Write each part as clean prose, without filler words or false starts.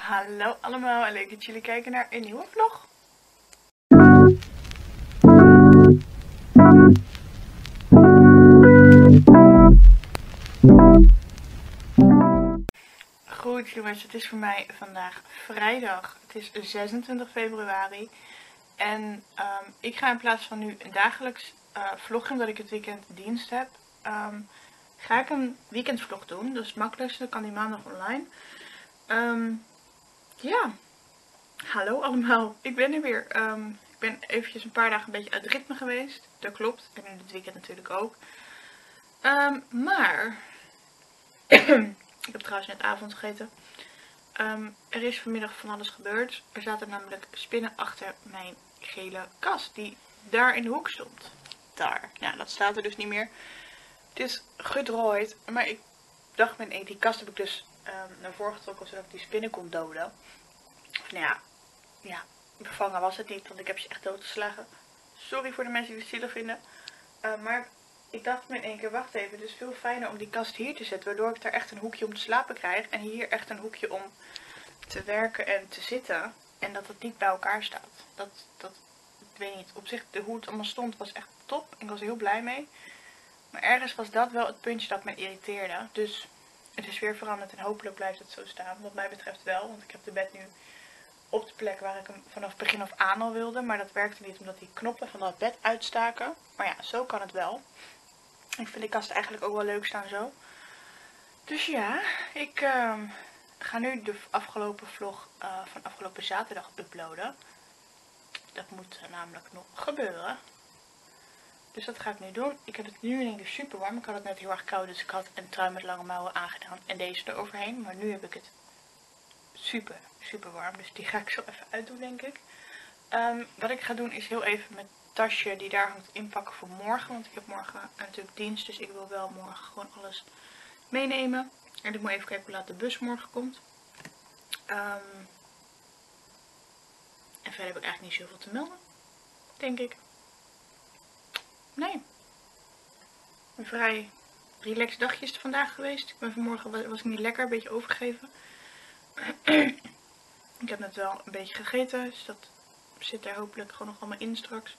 Hallo allemaal en leuk dat jullie kijken naar een nieuwe vlog. Goed jongens, het is voor mij vandaag vrijdag. Het is 26 februari. En ik ga in plaats van nu een dagelijks vloggen omdat ik het weekend dienst heb. Ga ik een weekendvlog doen. Dat is het makkelijkste, dan kan die maandag online. Ja, hallo allemaal. Ik ben er weer. Ik ben eventjes een paar dagen een beetje uit het ritme geweest. Dat klopt. En in het weekend natuurlijk ook. Maar ik heb trouwens net avond gegeten. Er is vanmiddag van alles gebeurd. Er zaten namelijk spinnen achter mijn gele kast. Die daar in de hoek stond. Daar. Ja, dat staat er dus niet meer. Het is gedraaid. Maar ik dacht met die kast heb ik dus naar voren getrokken zodat ik die spinnen kon doden. Of nou ja, bevangen was het niet. Want ik heb ze echt doodgeslagen. Sorry voor de mensen die het zielig vinden. Maar ik dacht me in één keer, wacht even, het is veel fijner om die kast hier te zetten. Waardoor ik daar echt een hoekje om te slapen krijg. En hier echt een hoekje om te werken en te zitten. En dat het niet bij elkaar staat. Ik weet niet, op zich, hoe het allemaal stond was echt top. Ik was er heel blij mee. Maar ergens was dat wel het puntje dat me irriteerde. Dus het is weer veranderd en hopelijk blijft het zo staan. Wat mij betreft wel, want ik heb de bed nu op de plek waar ik hem vanaf begin af aan al wilde. Maar dat werkte niet omdat die knoppen van dat bed uitstaken. Maar ja, zo kan het wel. Ik vind die kast eigenlijk ook wel leuk staan zo. Dus ja, ik ga nu de afgelopen vlog van afgelopen zaterdag uploaden. Dat moet namelijk nog gebeuren. Dus dat ga ik nu doen. Ik heb het nu in één keer super warm. Ik had het net heel erg koud, dus ik had een trui met lange mouwen aangedaan en deze eroverheen. Maar nu heb ik het super warm, dus die ga ik zo even uitdoen denk ik. Wat ik ga doen is heel even mijn tasje die daar hangt inpakken voor morgen. Want ik heb morgen natuurlijk dienst, dus ik wil wel morgen gewoon alles meenemen. En ik moet even kijken hoe laat de bus morgen komt. En verder heb ik eigenlijk niet zoveel te melden, denk ik. Nee. Een vrij relaxed dagje is het vandaag geweest. Ik ben vanmorgen was ik niet lekker, een beetje overgegeven. Ik heb net wel een beetje gegeten, dus dat zit er hopelijk gewoon nog allemaal in straks.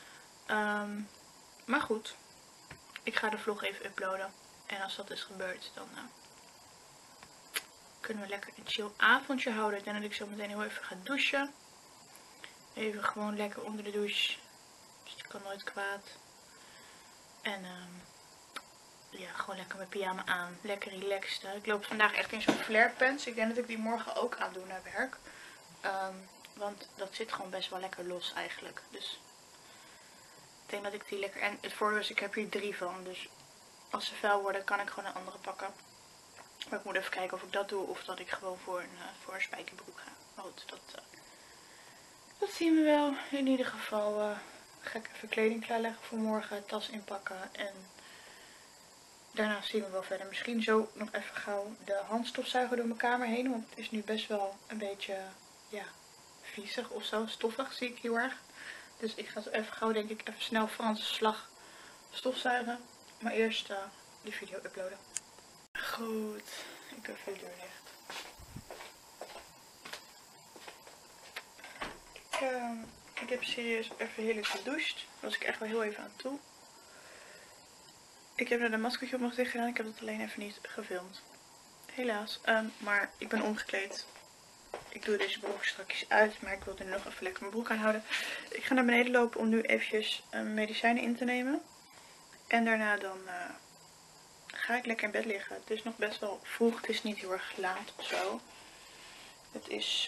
Maar goed, ik ga de vlog even uploaden. En als dat is gebeurd, dan kunnen we lekker een chill avondje houden. Ik denk dat ik zo meteen heel even ga douchen. Even gewoon lekker onder de douche. Dus het kan nooit kwaad. En ja, gewoon lekker mijn pyjama aan. Lekker relaxed. Ik loop vandaag echt in zo'n flare pants. Ik denk dat ik die morgen ook aandoe naar werk. Want dat zit gewoon best wel lekker los eigenlijk. Dus ik denk dat ik die lekker... En het voordeel is, ik heb hier 3 van. Dus als ze vuil worden, kan ik gewoon een andere pakken. Maar ik moet even kijken of ik dat doe. Of dat ik gewoon voor een spijkerbroek ga. Maar goed, dat zien we wel. In ieder geval ga ik even kleding klaarleggen voor morgen. Tas inpakken. En daarna zien we wel verder. Misschien zo nog even gauw de handstofzuiger door mijn kamer heen. Want het is nu best wel een beetje, ja, viezig of zo. Stoffig zie ik heel erg. Dus ik ga zo even gauw, denk ik, even snel Franse slag stofzuigen. Maar eerst de video uploaden. Goed, ik heb de deur dicht. Ik heb serieus even heerlijk gedoucht. Daar was ik echt wel heel even aan toe. Ik heb er een maskertje op nog tegen gedaan. Ik heb het alleen even niet gefilmd. Helaas. Maar ik ben omgekleed. Ik doe deze broek straks uit. Maar ik wil er nog even lekker mijn broek aan houden. Ik ga naar beneden lopen om nu eventjes medicijnen in te nemen. En daarna dan ga ik lekker in bed liggen. Het is nog best wel vroeg. Het is niet heel erg laat of zo. Het is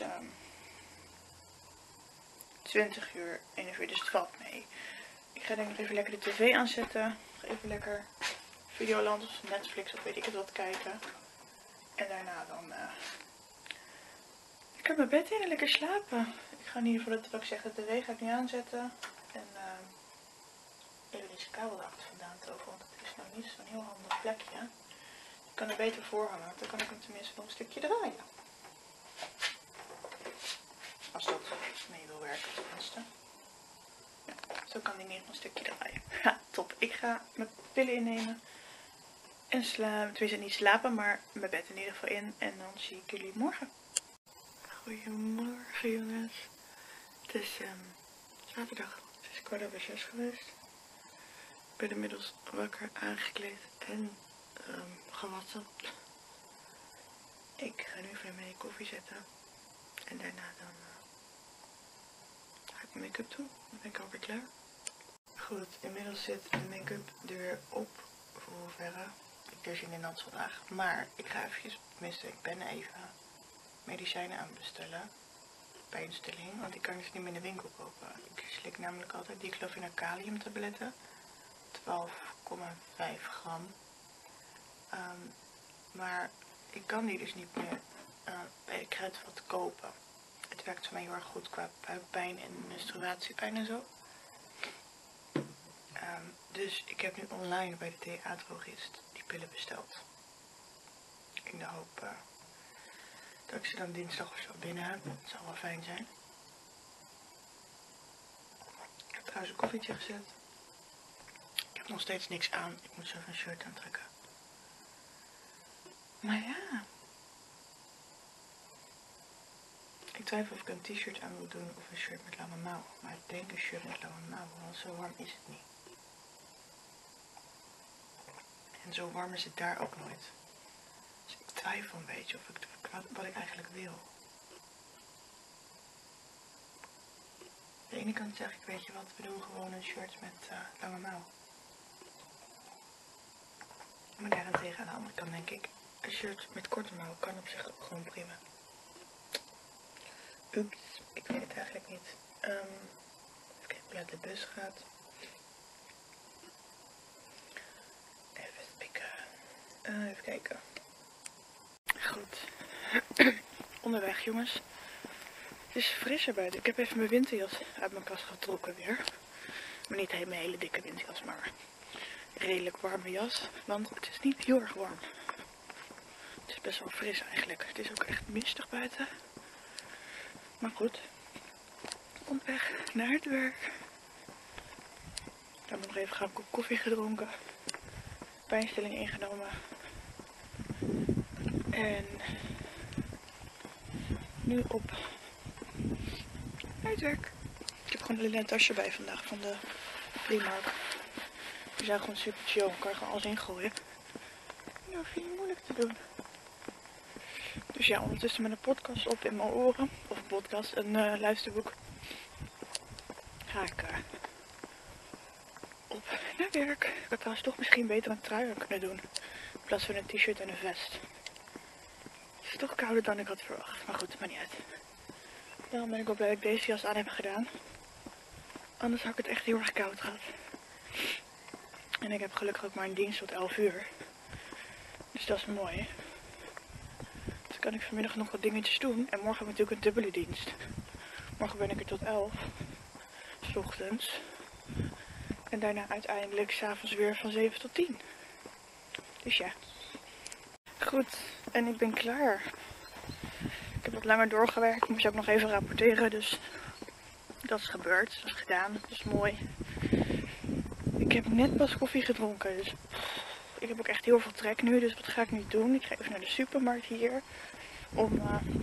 20 uur 41, dus het valt mee. Ik ga denk ik even lekker de tv aanzetten. Ga even lekker Videoland of Netflix of weet ik het wat kijken. En daarna dan ik ga mijn bed in en lekker slapen. Ik ga in ieder geval, wat ik zeg, de tv ga ik nu aanzetten. En even deze kabel erachter vandaan toveren, want het is nou niet zo'n heel handig plekje. Ik kan er beter voor hangen, want dan kan ik hem tenminste nog een stukje draaien. Als dat mee wil werken tenminste. Ja, zo kan die niet nog een stukje draaien. Ja, top. Ik ga mijn pillen innemen. En tenminste niet slapen, maar mijn bed in ieder geval in. En dan zie ik jullie morgen. Goedemorgen jongens. Het is zaterdag. Het is 5:15 geweest. Ik ben inmiddels wakker, aangekleed en gewassen. Ik ga nu even mijn koffie zetten. En daarna dan ga ik mijn make-up doen. Dan ben ik alweer klaar. Goed, inmiddels zit de make-up er weer op. Voor hoeverre. Ik heb er zin in nat vandaag. Maar ik ga eventjes, tenminste ik ben even medicijnen aan het bestellen. Pijnstilling, want die kan ik dus niet meer in de winkel kopen. Ik slik namelijk altijd diclofenac kaliumtabletten. 12,5 gram. Maar ik kan die dus niet meer bij de Kruidvat kopen. Het werkt voor mij heel erg goed qua buikpijn en menstruatiepijn en zo. Dus ik heb nu online bij de DA-drogist die pillen besteld. In de hoop dat ik ze dan dinsdag of zo binnen heb. Dat zou wel fijn zijn. Ik heb trouwens een koffietje gezet. Ik heb nog steeds niks aan. Ik moet zo even een shirt aantrekken. Maar ja. Ik twijfel of ik een t-shirt aan moet doen of een shirt met lange mouwen. Maar ik denk een shirt met lange mouwen, want zo warm is het niet. En zo warm is het daar ook nooit. Dus ik twijfel een beetje of ik wat ik eigenlijk wil. Aan de ene kant zeg ik, weet je wat, we doen gewoon een shirt met lange mouw. Maar daarentegen aan de andere kant denk ik, een shirt met korte mouw kan op zich ook gewoon prima. Oeps, ik weet het eigenlijk niet. Even kijken hoe laat de bus gaat. Even spieken. Even kijken. Goed. Onderweg jongens. Het is frisser buiten. Ik heb even mijn winterjas uit mijn kast getrokken weer. Maar niet mijn hele dikke winterjas, maar een redelijk warme jas. Want het is niet heel erg warm. Het is best wel fris eigenlijk. Het is ook echt mistig buiten. Maar goed. Onderweg naar het werk. Ik heb nog even een kop koffie gedronken. Pijnstilling ingenomen. En nu op naar het werk. Ik heb gewoon een linnen tasje bij vandaag van de Primark. Die zijn gewoon super chill. Ik kan er gewoon alles ingooien. Dat hoef je niet moeilijk te doen. Dus ja, ondertussen met een podcast op in mijn oren. Of een podcast, een luisterboek. Ga ik op naar werk. Ik had trouwens toch misschien beter een trui aan kunnen doen. In plaats van een t-shirt en een vest. Het is toch kouder dan ik had verwacht. Maar goed, maakt niet uit. Daarom ben ik wel blij dat ik deze jas aan heb gedaan. Anders had ik het echt heel erg koud gehad. En ik heb gelukkig ook maar een dienst tot 11 uur. Dus dat is mooi. Dus kan ik vanmiddag nog wat dingetjes doen. En morgen heb ik natuurlijk een dubbele dienst. Morgen ben ik er tot 11. 's ochtends. En daarna uiteindelijk 's avonds weer van 7 tot 10. Dus ja. Goed. En ik ben klaar. Ik heb wat langer doorgewerkt. Ik moest ook nog even rapporteren. Dus dat is gebeurd. Dat is gedaan. Dat is mooi. Ik heb net pas koffie gedronken. Dus ik heb ook echt heel veel trek nu. Dus wat ga ik nu doen? Ik ga even naar de supermarkt hier. Om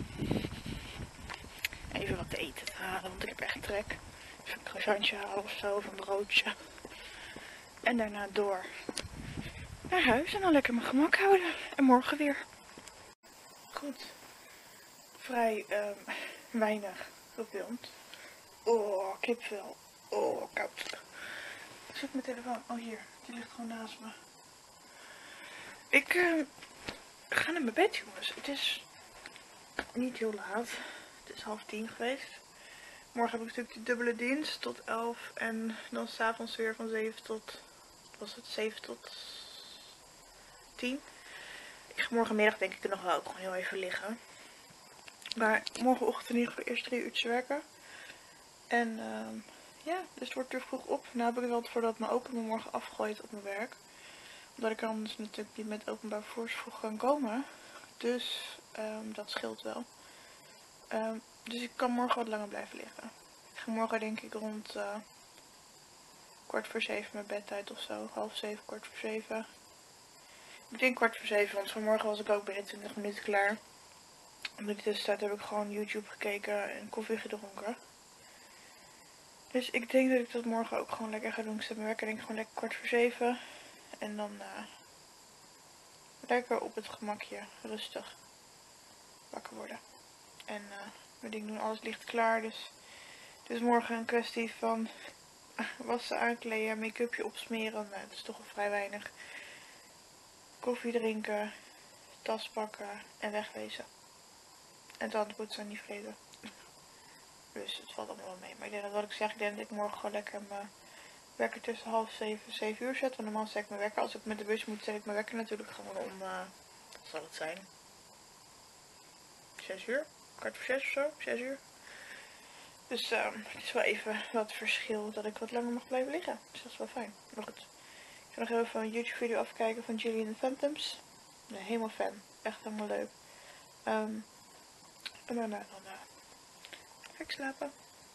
even wat te eten te halen. Want ik heb echt trek. Even een croissantje halen of zo. Of een broodje. En daarna door naar huis. En dan lekker mijn gemak houden. En morgen weer. Goed. Vrij weinig gefilmd. Oh, kipvel. Oh, koud. Ik zit mijn telefoon. Oh, hier. Die ligt gewoon naast me. Ik ga naar mijn bed, jongens. Het is niet heel laat. Het is 9:30 geweest. Morgen heb ik natuurlijk de dubbele dienst tot 11. En dan s'avonds weer van 7 tot... Was het 7 tot 10? Ik ga morgenmiddag denk ik er nog wel ook gewoon heel even liggen. Maar morgenochtend in ieder geval eerst 3 uurtjes werken. En ja, dus het wordt er vroeg op. Nou heb ik er wel voordat mijn opa me morgen afgooit op mijn werk. Omdat ik anders natuurlijk niet met openbaar vervoer vroeg kan komen. Dus dat scheelt wel. Dus ik kan morgen wat langer blijven liggen. Ik ga morgen denk ik rond 6:45 mijn bed uit of zo. 6:30, 6:45. Ik denk 6:45, want vanmorgen was ik ook binnen 20 minuten klaar. In de tussentijd heb ik gewoon YouTube gekeken en koffie gedronken. Dus ik denk dat ik dat morgen ook gewoon lekker ga doen. Ik zet mijn wekker denk ik gewoon lekker 6:15. En dan lekker op het gemakje rustig wakker worden. En mijn ding doen, alles ligt klaar. Dus het is morgen een kwestie van wassen, aankleden, make-upje opsmeren. Nou, dat is toch al vrij weinig. Koffie drinken, tas pakken en wegwezen. En tandenpoetsen niet vergeten. Dus het valt allemaal wel mee. Maar ik denk dat wat ik zeg, ik denk dat ik morgen gewoon lekker mijn wekker tussen 6:30 en 7 zet. Want normaal zet ik mijn wekker. Als ik met de bus moet, zet ik mijn wekker natuurlijk gewoon om, wat zal het zijn? 6 uur? 5:45 of zo? 6 uur? Dus het is wel even wat verschil dat ik wat langer mag blijven liggen. Dus dat is wel fijn. Maar goed. Ik ga nog even een YouTube video afkijken van Gillian Phantoms. Nee, helemaal fan. Echt helemaal leuk. En daarna dan ga ik slapen.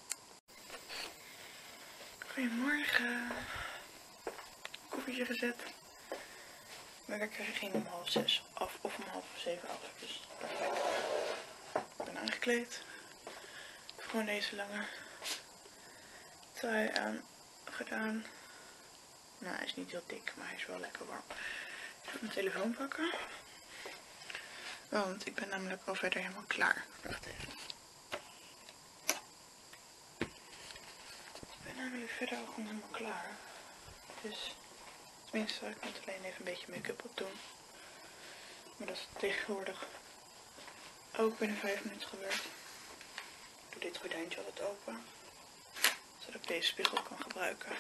Goedemorgen. Koffietje gezet. Mijn wekker ging om 5:30 af of om 6:30 af. Dus perfect. Ik ben aangekleed. Ik heb gewoon deze lange trui aan gedaan. Nou, hij is niet heel dik, maar hij is wel lekker warm. Ik ga mijn telefoon pakken. Want ik ben namelijk al verder helemaal klaar. Wacht even. Ik ben namelijk verder al gewoon helemaal klaar. Dus tenminste, ik moet alleen even een beetje make-up op doen. Maar dat is tegenwoordig ook binnen 5 minuten gebeurd. Ik doe dit gordijntje altijd open. Zodat ik deze spiegel kan gebruiken.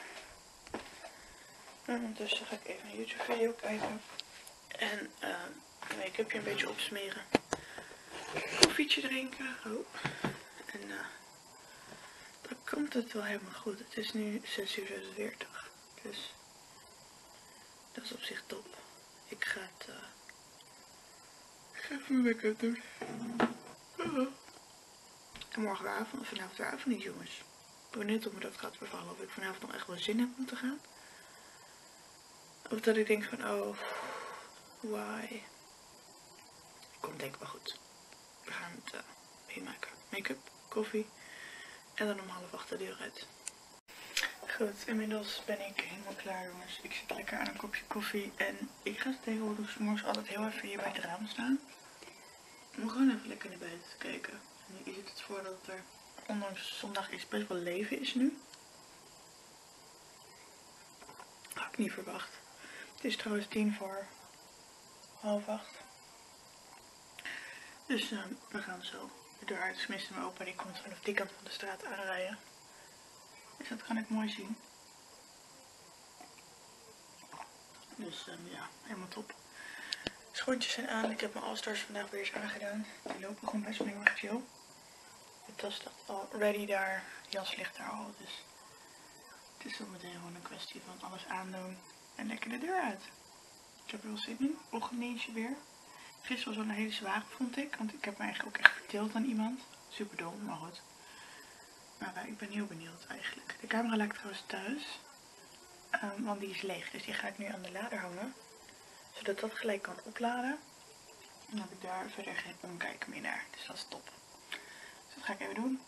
En ondertussen ga ik even een YouTube video kijken. En make-upje een beetje opsmeren. Koffietje drinken. Oh. En dan komt het wel helemaal goed. Het is nu 6:46. Dus dat is op zich top. Ik ga even mijn make-up doen. En morgenavond, of vanavond weer avond niet, jongens. Ik ben benieuwd of me dat gaat bevallen. Of ik vanavond nog echt wel zin heb om te gaan. Of dat ik denk van, oh, why? Komt denk ik wel goed. We gaan het meemaken. Make-up, koffie. En dan om 7:30 de deur uit. Goed, inmiddels ben ik helemaal klaar, jongens. Ik zit lekker aan een kopje koffie. En ik ga tegenwoordig morgens altijd heel even hier bij het raam staan. Om gewoon even lekker naar buiten te kijken. En nu is het voor dat er, ondanks zondag is, best wel leven is nu. Had ik niet verwacht. Het is trouwens 7:50. Dus we gaan zo de deur uit. Tenminste, mijn opa die komt vanaf die kant van de straat aanrijden. Dus dat kan ik mooi zien. Dus ja, helemaal top. Schoentjes zijn aan. Ik heb mijn All-Stars vandaag weer eens aangedaan. Die lopen gewoon best wel heel erg chill. De tas staat al ready daar. De jas ligt daar al. Dus het is zo meteen gewoon een kwestie van alles aandoen en lekker de deur uit. Ik heb er wel zin in. Ochtenddienstje weer. Gisteren was wel een hele zware, vond ik. Want ik heb me eigenlijk ook echt verteeld aan iemand. Super dom, maar goed. Maar ik ben heel benieuwd eigenlijk. De camera laat ik trouwens thuis. Want die is leeg. Dus die ga ik nu aan de lader hangen. Zodat dat gelijk kan opladen. En dan heb ik daar verder geen omkijk meer naar. Dus dat is top. Dus dat ga ik even doen.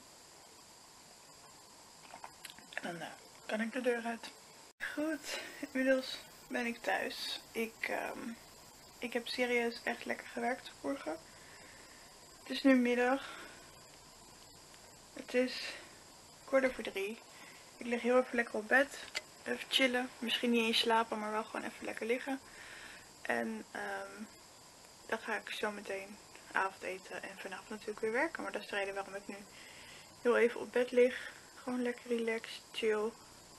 En dan kan ik de deur uit. Goed, inmiddels ben ik thuis. Ik heb serieus echt lekker gewerkt morgen. Het is nu middag. Het is 2:45. Ik lig heel even lekker op bed. Even chillen. Misschien niet eens slapen, maar wel gewoon even lekker liggen. En dan ga ik zo meteen avondeten en vanavond natuurlijk weer werken. Maar dat is de reden waarom ik nu heel even op bed lig. Gewoon lekker relaxed, chill.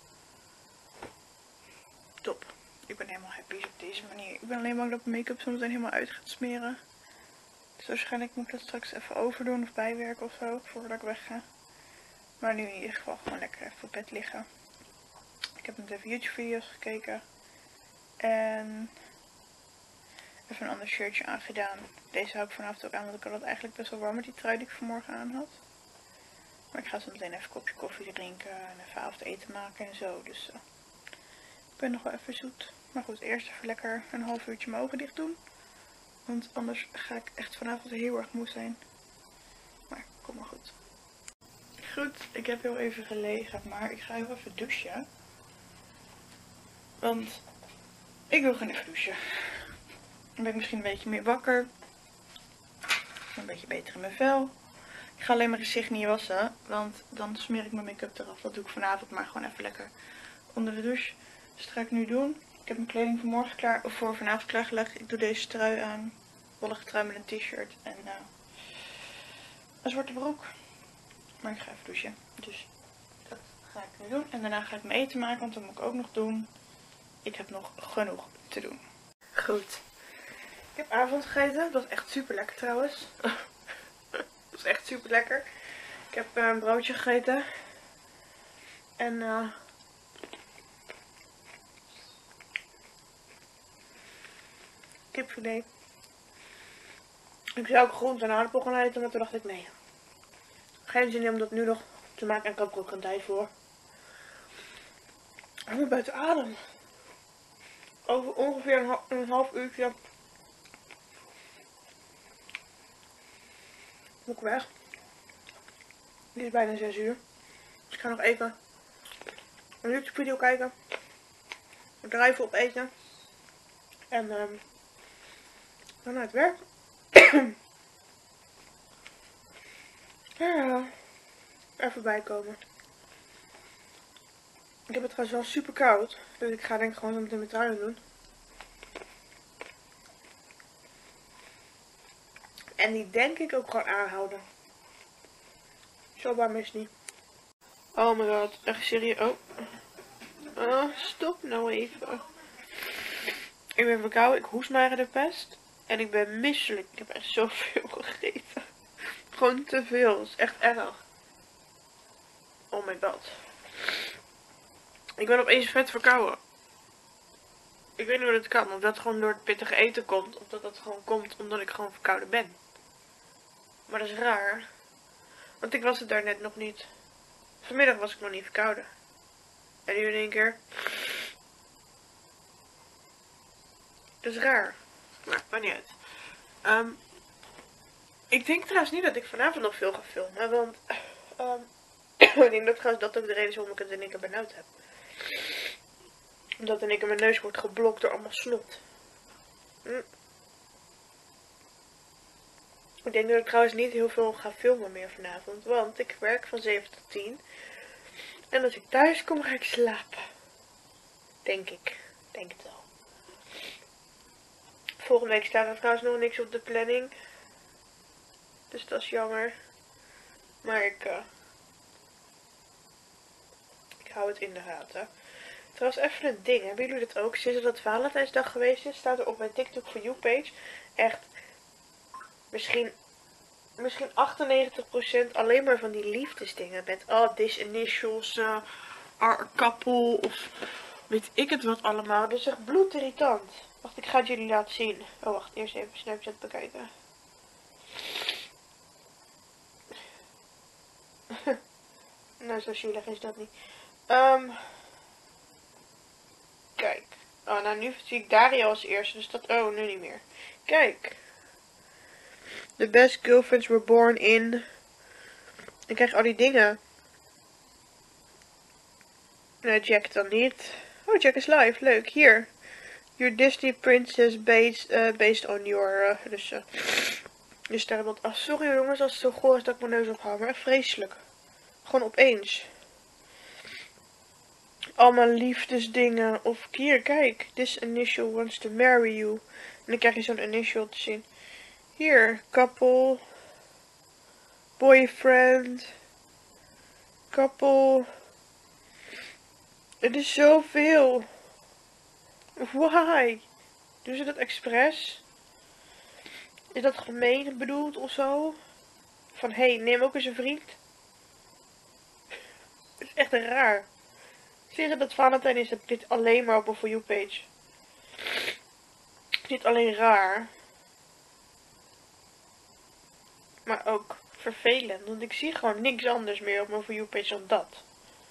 Top. Ik ben helemaal happy op deze manier. Ik ben alleen bang dat mijn make-up zo meteen helemaal uit gaat smeren. Dus waarschijnlijk moet ik dat straks even overdoen of bijwerken of zo, voordat ik wegga. Maar nu in ieder geval gewoon lekker even op bed liggen. Ik heb net even YouTube video's gekeken. En even een ander shirtje aangedaan. Deze hou ik vanavond ook aan, want ik had het eigenlijk best wel warm met die trui die ik vanmorgen aan had. Maar ik ga zo meteen even een kopje koffie drinken en even avondeten maken en zo. Dus ik ben nog wel even zoet. Maar goed, eerst even lekker een half uurtje mijn ogen dicht doen. Want anders ga ik echt vanavond heel erg moe zijn. Goed, ik heb heel even gelegen, maar ik ga heel even douchen. Want ik wil gewoon even douchen. Dan ben ik misschien een beetje meer wakker. Een beetje beter in mijn vel. Ik ga alleen mijn gezicht niet wassen, want dan smeer ik mijn make-up eraf. Dat doe ik vanavond maar gewoon even lekker onder de douche. Dus dat ga ik nu doen. Ik heb mijn kleding voor morgen klaar, of voor vanavond klaargelegd. Ik doe deze trui aan. Wollige trui met een t-shirt en een zwarte broek. Maar ik ga even douchen. Dus dat ga ik nu doen. En daarna ga ik mijn eten maken, want dat moet ik ook nog doen. Ik heb nog genoeg te doen. Goed. Ik heb avond gegeten. Dat was echt super lekker trouwens. Dat was echt super lekker. Ik heb een broodje gegeten. En kipfilet. Ik zou ook groente en aardappel gaan eten, maar toen dacht ik nee. Geen zin in om dat nu nog te maken en ik heb er ook een tijd voor. Ik ben buiten adem. Over ongeveer een half uurtje moet ik weg. Het is bijna 6 uur. Dus ik ga nog even een YouTube video kijken. Er even op eten. En dan naar het werk. Ja, even bijkomen. Ik heb het trouwens wel super koud. Dus ik ga denk ik gewoon zo meteen mijn trui doen. En die denk ik ook gewoon aanhouden. Zo warm is het niet. Oh my god, echt serieus. Oh, stop nou even. Ik ben verkouden, ik hoest mij de pest. En ik ben misselijk. Ik heb echt zoveel gegeten. Gewoon te veel. Dat is echt erg. Oh my god. Ik ben opeens vet verkouden. Ik weet niet hoe dat kan. Of dat gewoon door het pittige eten komt. Of dat gewoon komt omdat ik gewoon verkouden ben. Maar dat is raar. Want ik was het daar net nog niet. Vanmiddag was ik nog niet verkouden. En nu in één keer. Dat is raar. Maar maakt niet uit. Ik denk trouwens niet dat ik vanavond nog veel ga filmen. Want ik denk dat trouwens dat ook de reden is waarom ik het in één keer benauwd heb. Omdat in één keer mijn neus wordt geblokt door allemaal snot. Ik denk dat ik trouwens niet heel veel ga filmen meer vanavond. Want ik werk van 7 tot 10. En als ik thuis kom ga ik slapen. Denk ik. Denk het wel. Volgende week staat er trouwens nog niks op de planning. Dus dat is jammer. Maar ik hou het in de gaten. Trouwens even een ding. Hebben jullie dit ook? Sinds dat Valentijnsdag geweest is, staat er op mijn TikTok for You page echt misschien 98% alleen maar van die liefdesdingen. Met this initials are a couple of weet ik het wat allemaal. Dat is echt bloedirritant. Wacht, ik ga het jullie laten zien. Oh wacht, eerst even Snapchat bekijken. Nou, zo zielig is dat niet. Kijk. Oh, nou nu zie ik Dario als eerste. Dus dat... Oh, nu niet meer. Kijk. The best girlfriends were born in... Ik krijg al die dingen. Nou, Jack dan niet. Oh, Jack is live. Leuk. Hier. Your Disney princess based on your... Dus daar iemand... Oh, sorry jongens als het zo goor is dat ik mijn neus ophaal. Maar echt vreselijk. Gewoon opeens. Allemaal liefdesdingen. Of hier, kijk. This initial wants to marry you. En dan krijg je zo'n initial te zien. Hier, couple. Boyfriend. Couple. Het is zoveel. Why? Doen ze dat expres? Is dat gemeen bedoeld of zo? Van, hey, neem ook eens een vriend. Het is echt raar. Zeggen dat Valentijn is, heb ik dit alleen maar op een For You page. Dit alleen raar. Maar ook vervelend. Want ik zie gewoon niks anders meer op mijn For You page dan dat.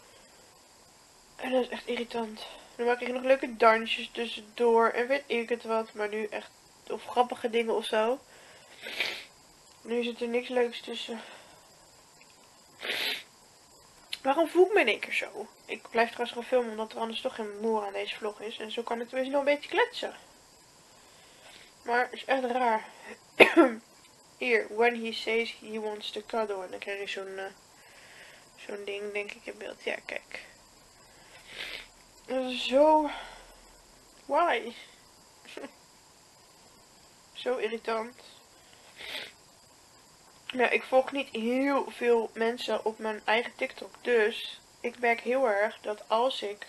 En dat is echt irritant. Normaal krijg je nog leuke dansjes tussendoor. En weet ik het wat. Maar nu echt. Of grappige dingen of zo. Nu zit er niks leuks tussen. Waarom voel ik me in één keer zo? Ik blijf trouwens gaan filmen omdat er anders toch geen moer aan deze vlog is. En zo kan ik tenminste nog een beetje kletsen. Maar het is echt raar. Hier, when he says he wants to cuddle. En dan krijg je zo'n ding, denk ik, in beeld. Ja, kijk. Dat is zo... Why? Zo irritant. Ja, ik volg niet heel veel mensen op mijn eigen TikTok. Dus ik merk heel erg dat als ik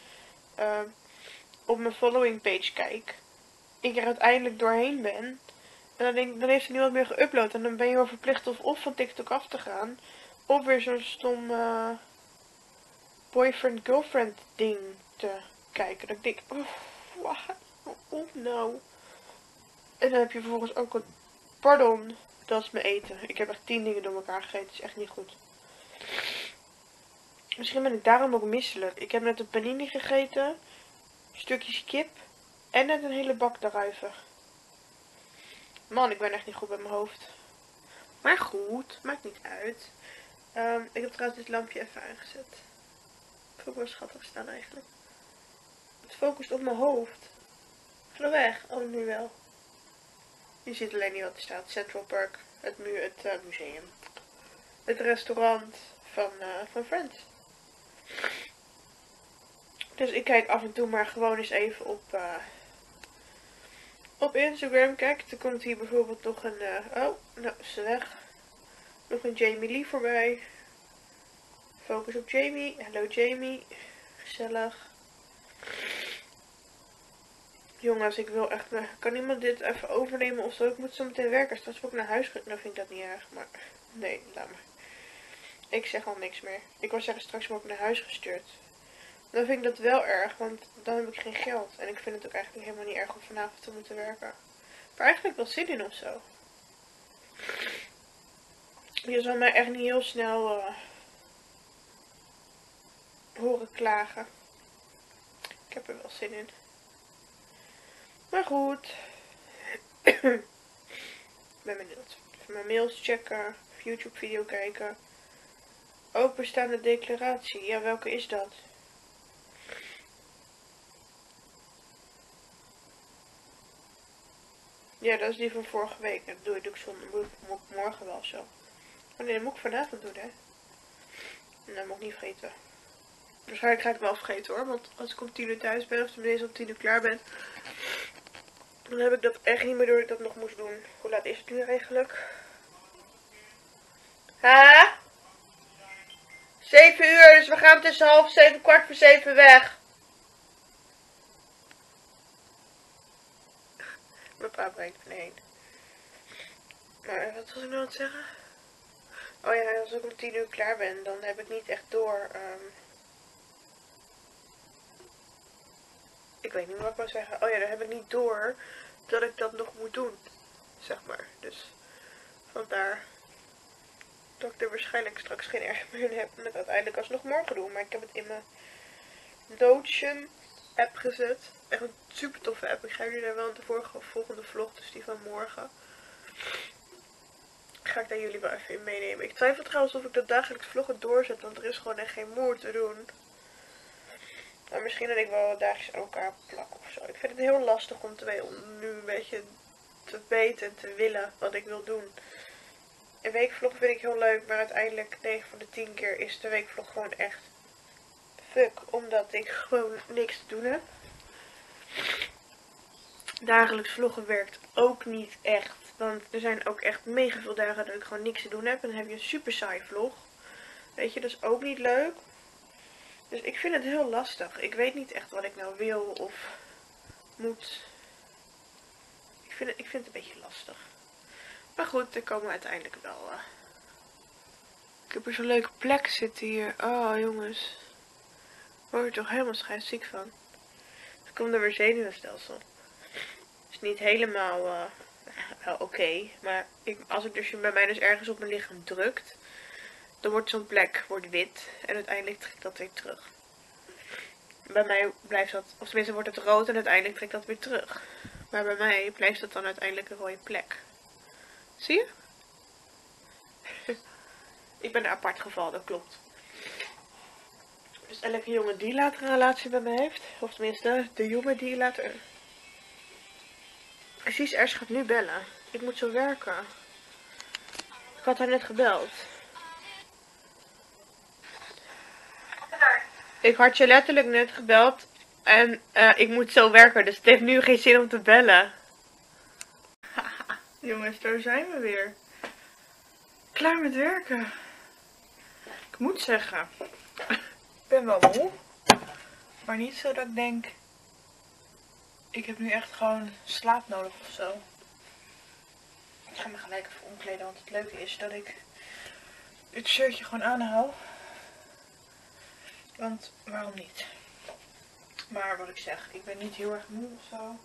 op mijn following page kijk, ik er uiteindelijk doorheen ben. En dan denk ik, dan heeft er niemand meer geüpload. En dan ben je wel verplicht of van TikTok af te gaan. Of weer zo'n stom boyfriend-girlfriend ding te kijken. Dan denk ik, waarom nou? En dan heb je vervolgens ook een... Pardon, dat is mijn eten. Ik heb echt 10 dingen door elkaar gegeten. Dat is echt niet goed. Misschien ben ik daarom ook misselijk. Ik heb net een panini gegeten. Stukjes kip. En net een hele bak druiven. Man, ik ben echt niet goed bij mijn hoofd. Maar goed, maakt niet uit. Ik heb trouwens dit lampje even aangezet. Vind ik wel schattig staan eigenlijk. Het focust op mijn hoofd. Ga weg. Oh, nu wel. Je ziet alleen niet wat er staat. Central Park. Het museum. Het restaurant van Friends. Dus ik kijk af en toe maar gewoon eens even op Instagram. Kijk, er komt hier bijvoorbeeld nog een... oh, nou is ze weg. Nog een Jamie Lee voorbij. Focus op Jamie. Hallo Jamie. Gezellig. Jongens, ik wil echt... kan iemand dit even overnemen of zo? Ik moet zo meteen werken. Straks ook naar huis gaan. Nou vind ik dat niet erg, maar... Nee, laat maar. Ik zeg al niks meer. Ik wil zeggen, straks word ik naar huis gestuurd. Dan vind ik dat wel erg, want dan heb ik geen geld. En ik vind het ook eigenlijk helemaal niet erg om vanavond te moeten werken. Maar eigenlijk wel zin in of zo. Je zal mij echt niet heel snel horen klagen. Ik heb er wel zin in. Maar goed. Ik ben benieuwd. Even mijn mails checken. YouTube video kijken. Openstaande declaratie. Ja, welke is dat? Ja, dat is die van vorige week. Dat doe ik zondag. Moet ik morgen wel zo. Oh nee, dat moet ik vanavond doen, hè. En dat moet ik niet vergeten. Waarschijnlijk ga ik het wel vergeten hoor. Want als ik om 10 uur thuis ben, of tenminste om 10 uur klaar ben, dan heb ik dat echt niet meer door dat ik dat nog moest doen. Hoe laat is het nu eigenlijk? Ha? 7 uur, dus we gaan tussen 6:30 7:15 weg. Mijn pa brengt me heen. Maar wat was ik nou aan het zeggen? Oh ja, als ik om 10 uur klaar ben, dan heb ik niet echt door. Ik weet niet wat ik wou zeggen. Oh ja, dan heb ik niet door dat ik dat nog moet doen. Zeg maar. Dus vandaar dat ik er waarschijnlijk straks geen erg meer in heb. En het uiteindelijk alsnog morgen doen. Maar ik heb het in mijn Notion app gezet. Echt een super toffe app. Ik ga jullie daar wel in de volgende vlog, dus die van morgen, ga ik daar jullie wel even in meenemen. Ik twijfel trouwens of ik dat dagelijks vloggen doorzet, want er is gewoon echt geen moer te doen. Maar misschien dat ik wel wat dagjes aan elkaar plak of zo. Ik vind het heel lastig om nu een beetje te weten en te willen wat ik wil doen. Een weekvlog vind ik heel leuk, maar uiteindelijk 9 van de 10 keer is de weekvlog gewoon echt fuck. Omdat ik gewoon niks te doen heb. Dagelijks vloggen werkt ook niet echt. Want er zijn ook echt mega veel dagen dat ik gewoon niks te doen heb. En dan heb je een super saai vlog. Weet je, dat is ook niet leuk. Dus ik vind het heel lastig. Ik weet niet echt wat ik nou wil of moet. Ik vind het een beetje lastig. Maar goed, er komen we uiteindelijk wel. Ik heb er zo'n leuke plek zitten hier. Oh jongens. Ik word er toch helemaal schijnziek van. Dus komt er weer zenuwstelsel. Is niet helemaal wel oké. Maar als ik dus bij mij dus ergens op mijn lichaam drukt, dan wordt zo'n plek wit. En uiteindelijk trekt dat weer terug. Bij mij blijft dat, of tenminste wordt het rood en uiteindelijk trekt dat weer terug. Maar bij mij blijft dat dan uiteindelijk een rode plek. Zie je? Ik ben een apart geval, dat klopt. Dus elke jongen die later een relatie met me heeft, of tenminste de jongen die later... Precies, Ers gaat nu bellen. Ik moet zo werken. Ik had haar net gebeld. Ik had je letterlijk net gebeld en ik moet zo werken, dus het heeft nu geen zin om te bellen. Jongens, daar zijn we weer. Klaar met werken. Ik moet zeggen, ik ben wel moe, maar niet zo dat ik denk, ik heb nu echt gewoon slaap nodig of zo. Ik ga me gelijk even omkleden, want het leuke is dat ik dit shirtje gewoon aanhoud. Want waarom niet? Maar wat ik zeg, ik ben niet heel erg moe of zo.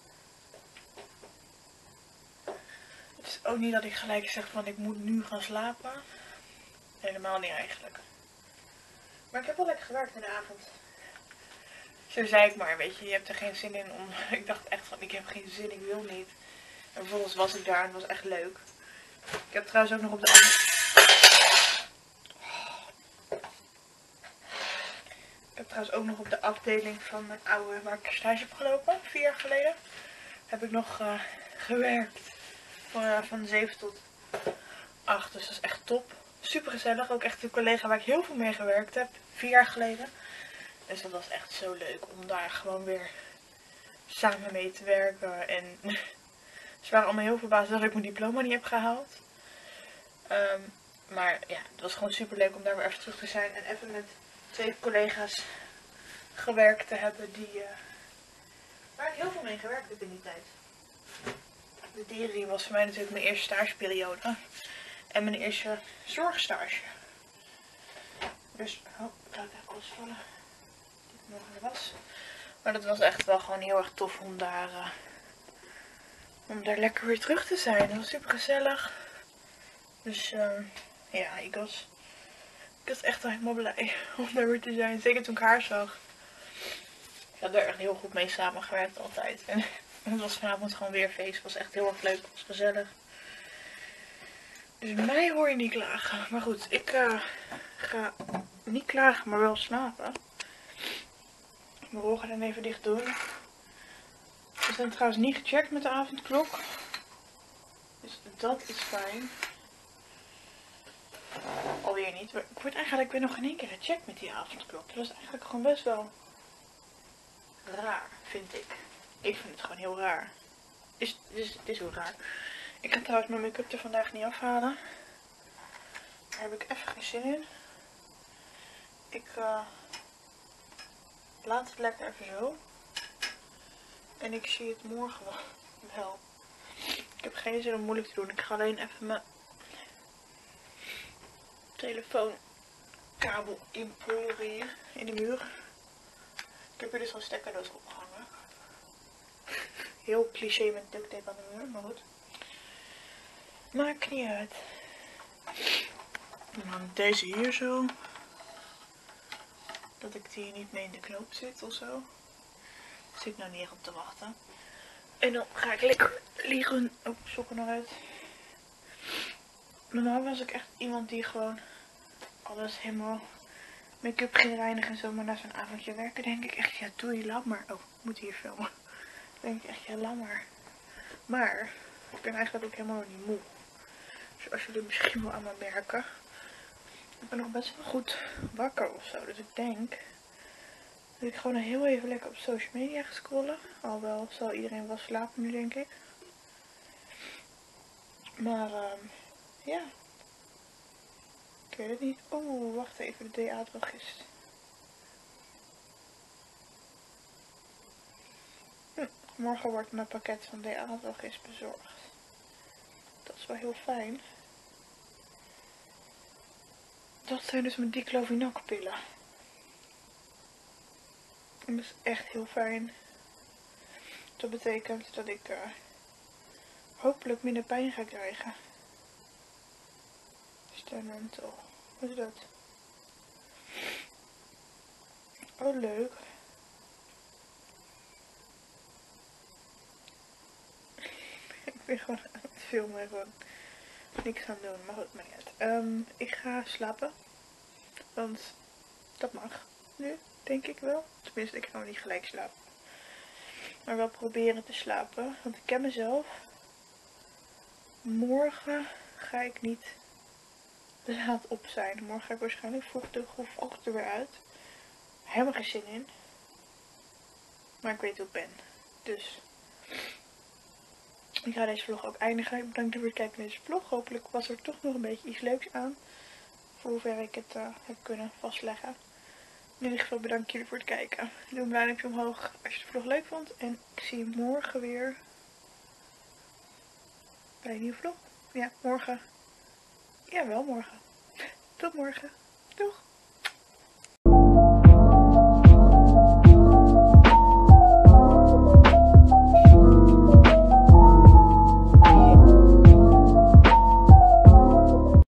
Het is ook niet dat ik gelijk zeg van ik moet nu gaan slapen. Helemaal niet eigenlijk. Maar ik heb wel lekker gewerkt in de avond. Zo zei ik maar, weet je hebt er geen zin in om... Ik dacht echt van ik heb geen zin, ik wil niet. En vervolgens was ik daar en het was echt leuk. Ik heb trouwens ook nog op de... Ik heb trouwens ook nog op de afdeling van mijn oude, waar ik stage heb gelopen, 4 jaar geleden, heb ik nog gewerkt. Van 7 tot 8, dus dat is echt top. Super gezellig, ook echt een collega waar ik heel veel mee gewerkt heb, 4 jaar geleden. Dus dat was echt zo leuk om daar gewoon weer samen mee te werken. En ze waren allemaal heel verbaasd dat ik mijn diploma niet heb gehaald. Maar ja, het was gewoon super leuk om daar weer even terug te zijn en even met 2 collega's gewerkt te hebben waar ik heel veel mee gewerkt heb in die tijd. De dierenrie was voor mij natuurlijk mijn eerste stageperiode en mijn eerste zorgstage. Dus, oh, ik laat even alles vallen. Dit nog in de was. Maar dat was echt wel gewoon heel erg tof om daar lekker weer terug te zijn. Dat was super gezellig. Dus ja, ik was echt wel helemaal blij om daar weer te zijn. Zeker toen ik haar zag. Ik heb er echt heel goed mee samengewerkt altijd. En het was vanavond gewoon weer feest. Het was echt heel erg leuk. Het was gezellig. Dus mij hoor je niet klagen. Maar goed, ik ga niet klagen, maar wel slapen. Mijn ogen ga dan even dicht doen. We zijn trouwens niet gecheckt met de avondklok. Dus dat is fijn. Alweer niet. Ik ben nog geen één keer gecheckt met die avondklok. Dat was eigenlijk gewoon best wel raar, vind ik. Ik vind het gewoon heel raar. Het is heel raar. Ik ga trouwens mijn make-up er vandaag niet afhalen. Daar heb ik even geen zin in. Ik laat het lekker even zo. En ik zie het morgen wel. Ik heb geen zin om moeilijk te doen. Ik ga alleen even mijn telefoonkabel inpleuren hier in de muur. Ik heb hier dus een stekkerdoos opgehangen. Heel cliché met duct tape aan de muur, maar goed. Maakt niet uit. En dan deze hier zo. Dat ik die niet mee in de knoop zit of zo. Daar zit ik nou niet echt op te wachten. En dan ga ik lekker liggen. Oh, sokken nog uit. Normaal was ik echt iemand die gewoon alles helemaal make-up ging reinigen en zo. Maar na zo'n avondje werken denk ik echt, ja doe je laat maar. Oh, ik moet hier filmen. Dan denk ik echt, ja laat maar. Maar ik ben eigenlijk ook helemaal nog niet moe. Zoals jullie misschien wel aan me merken. Ik ben nog best wel goed wakker of zo. Dus ik denk dat ik gewoon heel even lekker op social media ga scrollen. Alhoewel zal iedereen wel slapen nu denk ik. Maar ja. Ik weet het niet. Oeh, wacht even. De DA-drogist. Morgen wordt mijn pakket van DA-drogist bezorgd. Dat is wel heel fijn. Dat zijn dus mijn diclofenac pillen. En dat is echt heel fijn. Dat betekent dat ik hopelijk minder pijn ga krijgen. Stenental. Wat is dat? Oh, leuk. Ik ben gewoon aan het filmen en gewoon niks aan doen. Maar goed, maar niet uit. Ik ga slapen. Want dat mag. nu, denk ik wel. Tenminste, ik ga nog niet gelijk slapen. Maar wel proberen te slapen. Want ik ken mezelf. Morgen ga ik niet laat op zijn. Morgen ga ik waarschijnlijk vroeg de ochtend er weer uit. Helemaal geen zin in. Maar ik weet hoe ik ben. Dus ik ga deze vlog ook eindigen. Ik bedank voor het kijken naar deze vlog. Hopelijk was er toch nog een beetje iets leuks aan. Voor hoever ik het heb kunnen vastleggen. In ieder geval bedankt jullie voor het kijken. Doe een blauw duimpje omhoog als je de vlog leuk vond. En ik zie je morgen weer bij een nieuwe vlog. Ja, morgen. Jawel, morgen. Tot morgen. Doeg!